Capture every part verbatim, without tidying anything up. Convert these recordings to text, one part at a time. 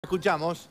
escuchamos.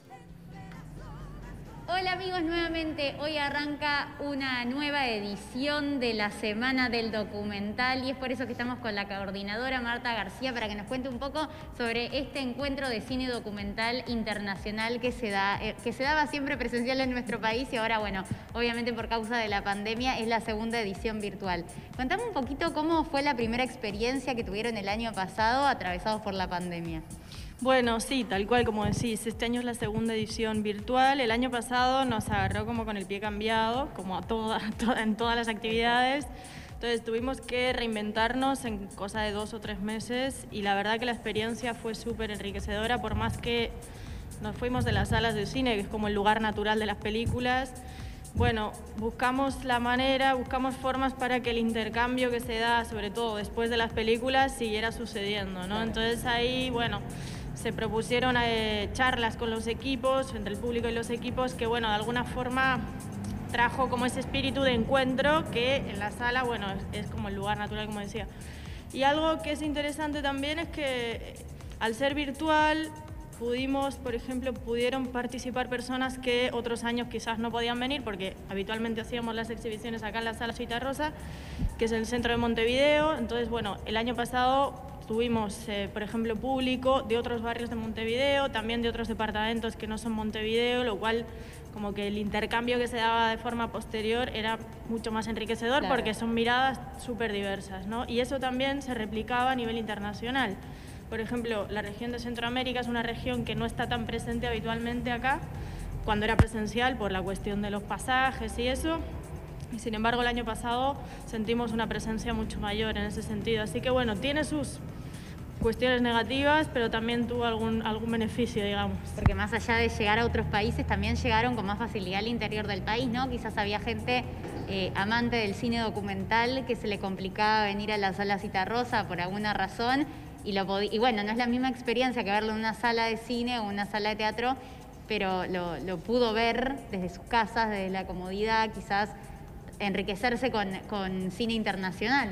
Hola amigos, nuevamente hoy arranca una nueva edición de la Semana del Documental y es por eso que estamos con la coordinadora Marta García para que nos cuente un poco sobre este encuentro de cine documental internacional que se da, eh, que se daba siempre presencial en nuestro país y ahora, bueno, obviamente por causa de la pandemia es la segunda edición virtual. Contame un poquito cómo fue la primera experiencia que tuvieron el año pasado atravesados por la pandemia. Bueno, sí, tal cual como decís, este año es la segunda edición virtual. El año pasado nos agarró como con el pie cambiado, como a toda, toda, en todas las actividades. Entonces tuvimos que reinventarnos en cosa de dos o tres meses y la verdad que la experiencia fue súper enriquecedora, por más que nos fuimos de las salas de cine, que es como el lugar natural de las películas. Bueno, buscamos la manera, buscamos formas para que el intercambio que se da, sobre todo después de las películas, siguiera sucediendo, ¿no? Entonces ahí, bueno, se propusieron eh, charlas con los equipos, entre el público y los equipos, que bueno, de alguna forma trajo como ese espíritu de encuentro que en la sala, bueno, es, es como el lugar natural, como decía. Y algo que es interesante también es que al ser virtual pudimos, por ejemplo, pudieron participar personas que otros años quizás no podían venir, porque habitualmente hacíamos las exhibiciones acá en la Sala Citarrosa, que es el centro de Montevideo. Entonces, bueno, el año pasado tuvimos, eh, por ejemplo, público de otros barrios de Montevideo, también de otros departamentos que no son Montevideo, lo cual como que el intercambio que se daba de forma posterior era mucho más enriquecedor, claro, porque son miradas súper diversas, ¿no? Y eso también se replicaba a nivel internacional. Por ejemplo, la región de Centroamérica es una región que no está tan presente habitualmente acá, cuando era presencial por la cuestión de los pasajes y eso. Y sin embargo, el año pasado sentimos una presencia mucho mayor en ese sentido. Así que bueno, tiene sus cuestiones negativas, pero también tuvo algún, algún beneficio, digamos. Porque más allá de llegar a otros países, también llegaron con más facilidad al interior del país, ¿no? Quizás había gente eh, amante del cine documental que se le complicaba venir a la Sala Citarrosa por alguna razón. Y, lo y bueno, no es la misma experiencia que verlo en una sala de cine o una sala de teatro, pero lo, lo pudo ver desde sus casas, desde la comodidad, quizás enriquecerse con, con cine internacional.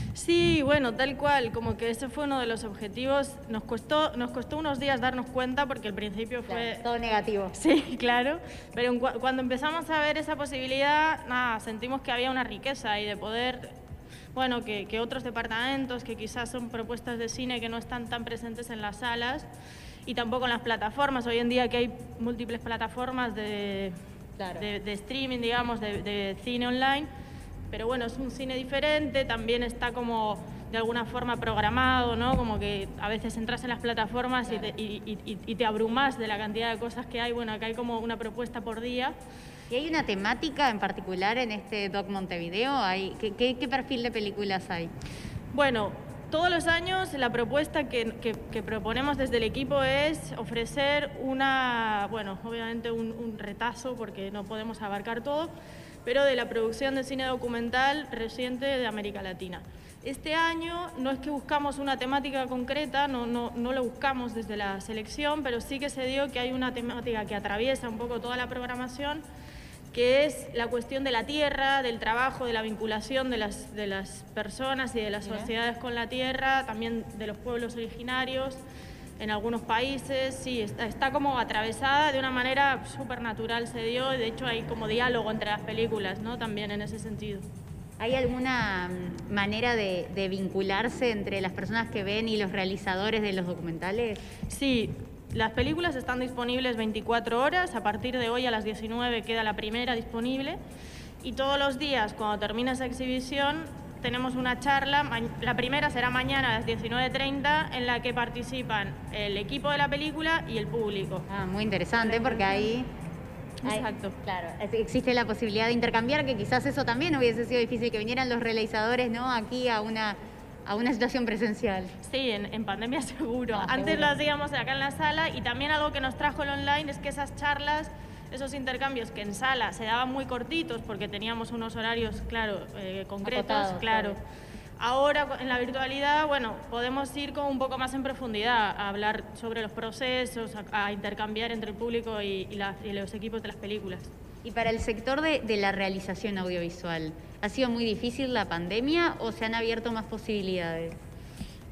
Sí, bueno, tal cual, como que ese fue uno de los objetivos. Nos costó, nos costó unos días darnos cuenta porque al principio fue... Claro, todo negativo. Sí, claro, pero en, cuando empezamos a ver esa posibilidad, nada, sentimos que había una riqueza y de poder, bueno, que, que otros departamentos, que quizás son propuestas de cine que no están tan presentes en las salas y tampoco en las plataformas. Hoy en día que hay múltiples plataformas de... Claro. De, de streaming, digamos, de, de cine online, pero bueno, es un cine diferente, también está como de alguna forma programado, ¿no? Como que a veces entras en las plataformas, claro, y, te, y, y, y te abrumas de la cantidad de cosas que hay. Bueno, acá hay como una propuesta por día. ¿Y hay una temática en particular en este Doc Montevideo? ¿Hay, qué, qué, ¿Qué perfil de películas hay? Bueno, todos los años la propuesta que, que, que proponemos desde el equipo es ofrecer una, bueno, obviamente un, un retazo porque no podemos abarcar todo, pero de la producción de cine documental reciente de América Latina. Este año no es que buscamos una temática concreta, no, no, no lo buscamos desde la selección, pero sí que se dio que hay una temática que atraviesa un poco toda la programación, que es la cuestión de la tierra, del trabajo, de la vinculación de las, de las personas y de las sociedades con la tierra, también de los pueblos originarios en algunos países. Sí, está, está como atravesada de una manera súper natural, se dio, de hecho hay como diálogo entre las películas, ¿no? También en ese sentido. ¿Hay alguna manera de, de vincularse entre las personas que ven y los realizadores de los documentales? Sí. Las películas están disponibles veinticuatro horas, a partir de hoy a las diecinueve queda la primera disponible y todos los días cuando termina esa exhibición tenemos una charla, la primera será mañana a las diecinueve treinta en la que participan el equipo de la película y el público. Ah, muy interesante porque ahí... Exacto. Hay, claro, existe la posibilidad de intercambiar, que quizás eso también hubiese sido difícil, que vinieran los realizadores, ¿no?, aquí a una... a una situación presencial. Sí, en, en pandemia seguro. Ah, Antes seguro. Lo hacíamos acá en la sala y también algo que nos trajo el online es que esas charlas, esos intercambios que en sala se daban muy cortitos porque teníamos unos horarios, claro, eh, concretos, Acotados, claro. claro. Ahora en la virtualidad, bueno, podemos ir como un poco más en profundidad, a hablar sobre los procesos, a, a intercambiar entre el público y, y, la, y los equipos de las películas. Y para el sector de, de la realización audiovisual, ¿ha sido muy difícil la pandemia o se han abierto más posibilidades?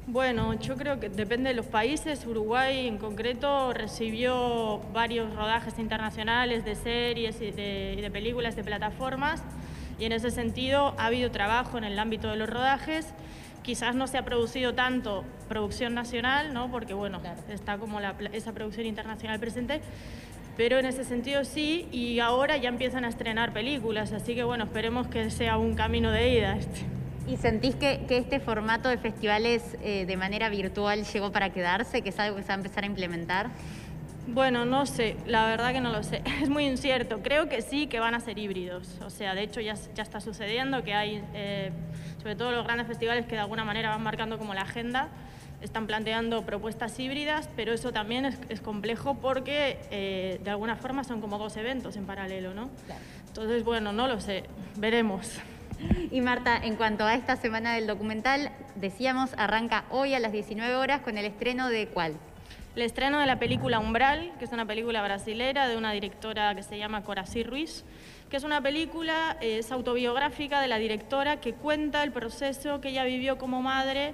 Bueno, yo creo que depende de los países. Uruguay en concreto recibió varios rodajes internacionales de series y de, y de películas de plataformas, y en ese sentido ha habido trabajo en el ámbito de los rodajes. Quizás no se ha producido tanto producción nacional, ¿no? Porque bueno, claro, está como la, esa producción internacional presente, pero en ese sentido sí, y ahora ya empiezan a estrenar películas, así que bueno, esperemos que sea un camino de ida este. ¿Y sentís que, que este formato de festivales eh, de manera virtual llegó para quedarse, que es algo que se va a empezar a implementar? Bueno, no sé, la verdad que no lo sé, es muy incierto. Creo que sí, que van a ser híbridos, o sea, de hecho ya, ya está sucediendo que hay, eh, sobre todo los grandes festivales que de alguna manera van marcando como la agenda, están planteando propuestas híbridas, pero eso también es, es complejo porque eh, de alguna forma son como dos eventos en paralelo, ¿no? Claro. Entonces, bueno, no lo sé, veremos. Y Marta, en cuanto a esta semana del documental, decíamos, arranca hoy a las diecinueve horas con el estreno de ¿cuál? El estreno de la película Umbral, que es una película brasilera de una directora que se llama Corací Ruiz, que es una película, eh, es autobiográfica de la directora, que cuenta el proceso que ella vivió como madre.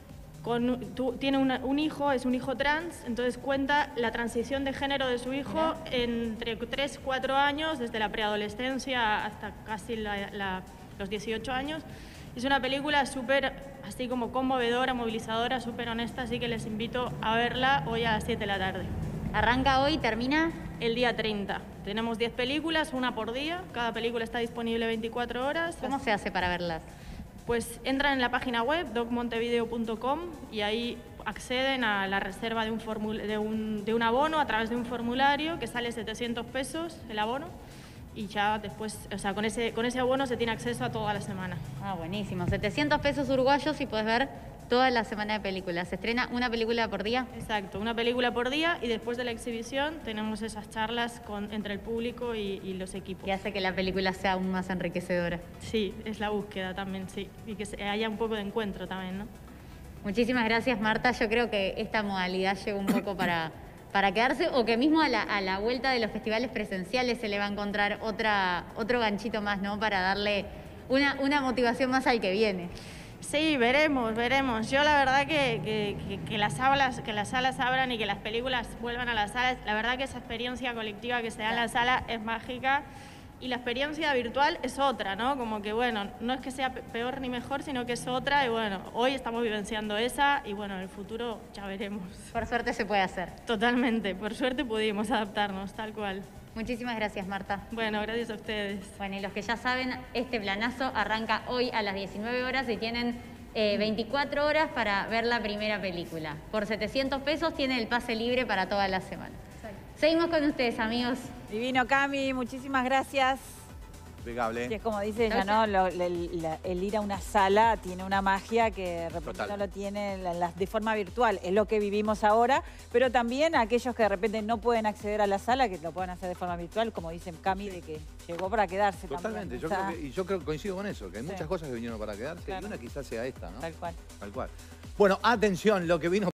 Con, tu, tiene una, un hijo, es un hijo trans, entonces cuenta la transición de género de su hijo entre tres, cuatro años, desde la preadolescencia hasta casi la, la, los dieciocho años. Es una película súper, así como conmovedora, movilizadora, súper honesta, así que les invito a verla hoy a las siete de la tarde. ¿Arranca hoy, termina? El día treinta. Tenemos diez películas, una por día, cada película está disponible veinticuatro horas. ¿Cómo se hace para verlas? Pues entran en la página web doc montevideo punto com y ahí acceden a la reserva de un, de, un, de un abono a través de un formulario que sale setecientos pesos el abono, y ya después, o sea, con ese, con ese abono se tiene acceso a toda la semana. Ah, buenísimo. setecientos pesos uruguayos y puedes ver toda la semana de películas. ¿Se estrena una película por día? Exacto, una película por día, y después de la exhibición tenemos esas charlas con, entre el público y, y los equipos. Y hace que la película sea aún más enriquecedora. Sí, es la búsqueda también, sí. Y que haya un poco de encuentro también, ¿no? Muchísimas gracias, Marta. Yo creo que esta modalidad llegó un poco para, para quedarse, o que mismo a la, a la vuelta de los festivales presenciales se le va a encontrar otra, otro ganchito más, ¿no? Para darle una, una motivación más al que viene. Sí, veremos, veremos. Yo la verdad que, que, que, que, las salas, que las salas abran y que las películas vuelvan a las salas, la verdad que esa experiencia colectiva que se da en la sala es mágica, y la experiencia virtual es otra, ¿no? Como que, bueno, no es que sea peor ni mejor, sino que es otra, y bueno, hoy estamos vivenciando esa, y bueno, en el futuro ya veremos. Por suerte se puede hacer. Totalmente, por suerte pudimos adaptarnos, tal cual. Muchísimas gracias, Marta. Bueno, gracias a ustedes. Bueno, y los que ya saben, este planazo arranca hoy a las diecinueve horas y tienen eh, veinticuatro horas para ver la primera película. Por setecientos pesos tiene el pase libre para toda la semana. Exacto. Seguimos con ustedes, amigos. Divino, Cami, muchísimas gracias. Impecable. Sí, es como dice ella, ¿no? Lo, el, la, el ir a una sala tiene una magia que de repente Total. no lo tiene la, la, de forma virtual. Es lo que vivimos ahora, pero también aquellos que de repente no pueden acceder a la sala, que lo puedan hacer de forma virtual, como dicen Cami, de que llegó para quedarse. Totalmente, también, yo o sea, creo que, y yo creo que coincido con eso, que hay sí. muchas cosas que vinieron para quedarse, claro. y una quizás sea esta, ¿no? Tal cual. Tal cual. Bueno, atención, lo que vino...